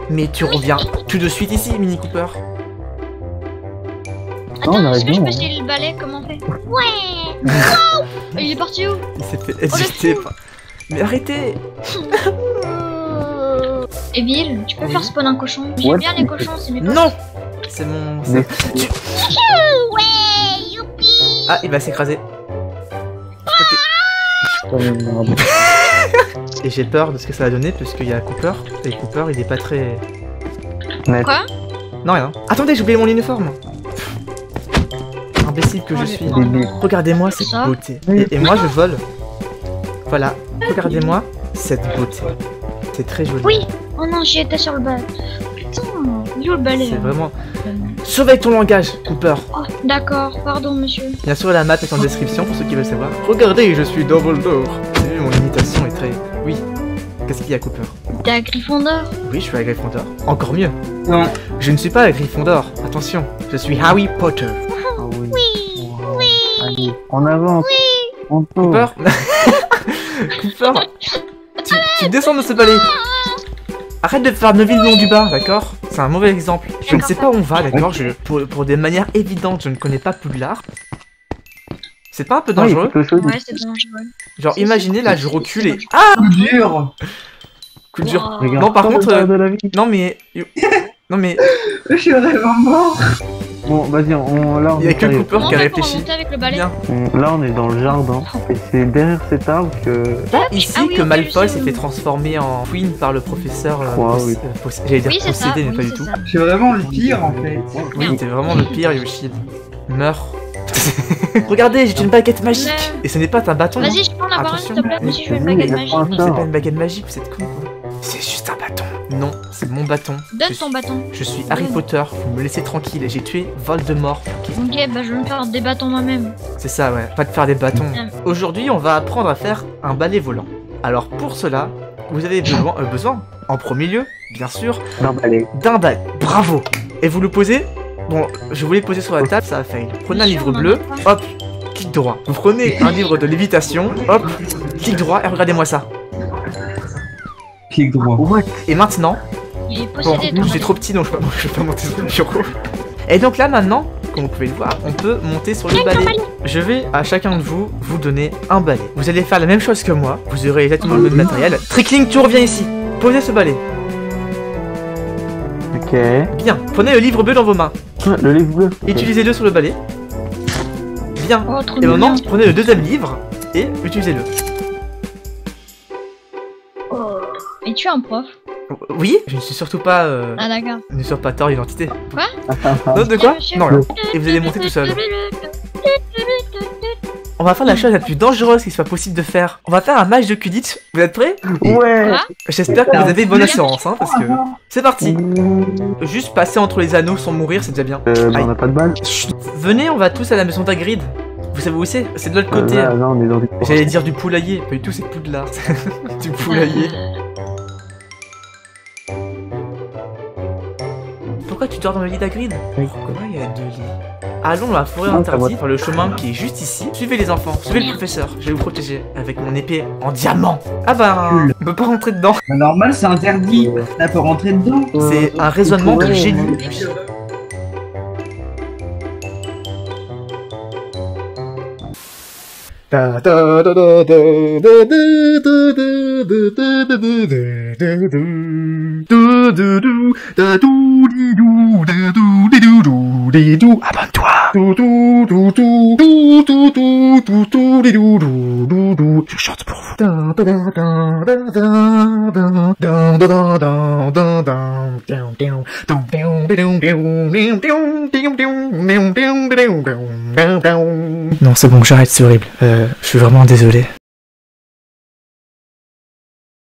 Mais tu reviens tout de suite ici, Mini Cooper. Attends, est-ce que je peux essayer le balai? Comment on fait? Ouais. Wow. Il est parti où? Il s'est fait hésiter. Mais arrêtez. Evil, tu peux faire spawn un cochon? J'aime bien les cochons, c'est mes potes. Non. C'est mon... Ouais, youpi. Ah, il va s'écraser. Et j'ai peur de ce que ça va donner parce qu'il y a Cooper. Et Cooper, il est pas très... Quoi? Non, rien. Attendez, j'ai oublié mon uniforme. Imbécile que je suis. Regardez-moi cette beauté. Et moi, je vole. Voilà. Regardez-moi cette beauté. C'est très joli. Oui. Oh non, j'y étais sur le balai. Putain, où le balai? C'est vraiment... Surveille ton langage, Cooper. Oh, d'accord. Pardon, monsieur. Bien sûr, la map est en description pour ceux qui veulent savoir. Regardez, je suis Dumbledore. Vous avez vu, mon imitation est très... Oui. Qu'est-ce qu'il y a, Cooper? T'es à Gryffondor? Oui, je suis à Gryffondor. Encore mieux. Non. Je ne suis pas à Gryffondor. Attention, je suis Harry Potter. Ah oui. Oui. Wow. Oui. Allez, on avance. Oui. On tourne. Cooper. Cooper. Tu descends de ce balai. Arrête de faire Neville le long du bas, d'accord? C'est un mauvais exemple. Je ne sais pas où on va, d'accord? Pour des manières évidentes, je ne connais pas Poudlard. C'est pas un peu dangereux? Ouais, c'est dangereux. Genre, imaginez, là, je recule et... Ah! Coup dur. Coup dur. Wow. Regarde, Non, par contre... de la vie. Non, mais... Non, mais... Je suis vraiment mort. Bon, vas-y, là, on Il y a que arrive. Cooper Comment qui a on fait pour réfléchi. remonter avec le balai? Bien. Là, on est dans le jardin. Et c'est derrière cet arbre que... Ici Ah oui, que ok, Malfoy je sais s'est où. fait transformer en queen par le professeur... Oui. J'allais dire Oui, c'est ça. possédé, mais Oui, pas du c'est tout. ça. Je suis vraiment le pire en fait. Oui, t'es vraiment le pire, Yoshi. Meurs. Regardez, j'ai une baguette magique. Ouais. Et ce n'est pas un bâton. Vas-y, je prends la parole, s'il te plaît. Monsieur, je fais une baguette magique. Non, c'est pas une baguette magique, vous êtes con quoi. C'est juste un bâton. Non, c'est mon bâton. Donne ton bâton. Je suis Harry Potter, vous me laissez tranquille. J'ai tué Voldemort. Ok, bah je vais me faire des bâtons moi-même. C'est ça, ouais. Pas de faire des bâtons. Ouais. Aujourd'hui, on va apprendre à faire un balai volant. Alors pour cela, vous avez besoin, en premier lieu, bien sûr, d'un balai. d'un balai. Bravo. Et vous le posez. Bon, je voulais le poser sur la table, ça a fail. Prenez un livre bleu, hop, clic droit. Vous prenez un livre de lévitation, hop, clic droit, et regardez-moi ça. Clic droit. Et maintenant, Il est bon, possédé, ton je suis balai. trop petit donc je peux pas monter sur le bureau. Et donc là maintenant, comme vous pouvez le voir, on peut monter sur le balai. Je vais à chacun de vous donner un balai. Vous allez faire la même chose que moi, vous aurez exactement le même matériel. Trickling, tu reviens ici. Posez ce balai. Ok. Bien, prenez le livre bleu dans vos mains. Le livre bleu. Ok. Utilisez-le sur le balai. Bien. Oh, trop Et maintenant, mignon. prenez le deuxième livre et utilisez-le. Oh. Et tu es un prof? Oui, je ne suis surtout pas Ah d'accord. un usurpateur d'identité. Quoi? Non, de quoi? Monsieur. Non, rien. Et vous allez monter tout seul. On va faire la chose la plus dangereuse qu'il soit possible de faire. On va faire un match de Quidditch. Vous êtes prêts? Ouais. Quoi? J'espère que vous avez bonne assurance, hein, parce que... C'est parti. Juste passer entre les anneaux sans mourir, c'est déjà bien. On n'a pas de balle. Chut. Venez, on va tous à la maison d'Hagrid. Vous savez où c'est? C'est de l'autre côté. Là, on est dans du... J'allais dire du poulailler. Pas du tout, c'est Poudlard. Du poulailler. Pourquoi tu dors dans le lit d'Hagrid? Pourquoi il y a deux lits? Allons dans la forêt interdite, par le chemin qui est juste ici. Suivez les enfants, suivez le professeur. Je vais vous protéger avec mon épée en diamant. Ah bah, on peut pas rentrer dedans. Bah, normal, c'est interdit. Là, faut rentrer dedans. C'est un raisonnement de génie. Abonne-toi. Je chante pour vous. Non, c'est bon, j'arrête, c'est horrible. Je suis vraiment désolé.